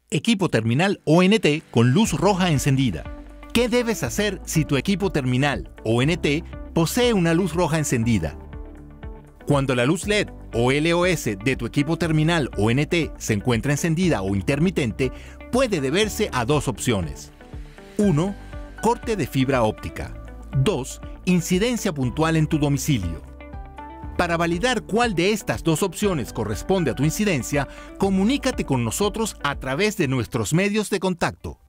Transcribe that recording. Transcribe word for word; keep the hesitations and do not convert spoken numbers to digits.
Equipo terminal O N T con luz roja encendida. ¿Qué debes hacer si tu equipo terminal O N T posee una luz roja encendida? Cuando la luz L E D o L O S de tu equipo terminal O N T se encuentra encendida o intermitente, puede deberse a dos opciones. uno. Corte de fibra óptica. dos. Incidencia puntual en tu domicilio. Para validar cuál de estas dos opciones corresponde a tu incidencia, comunícate con nosotros a través de nuestros medios de contacto.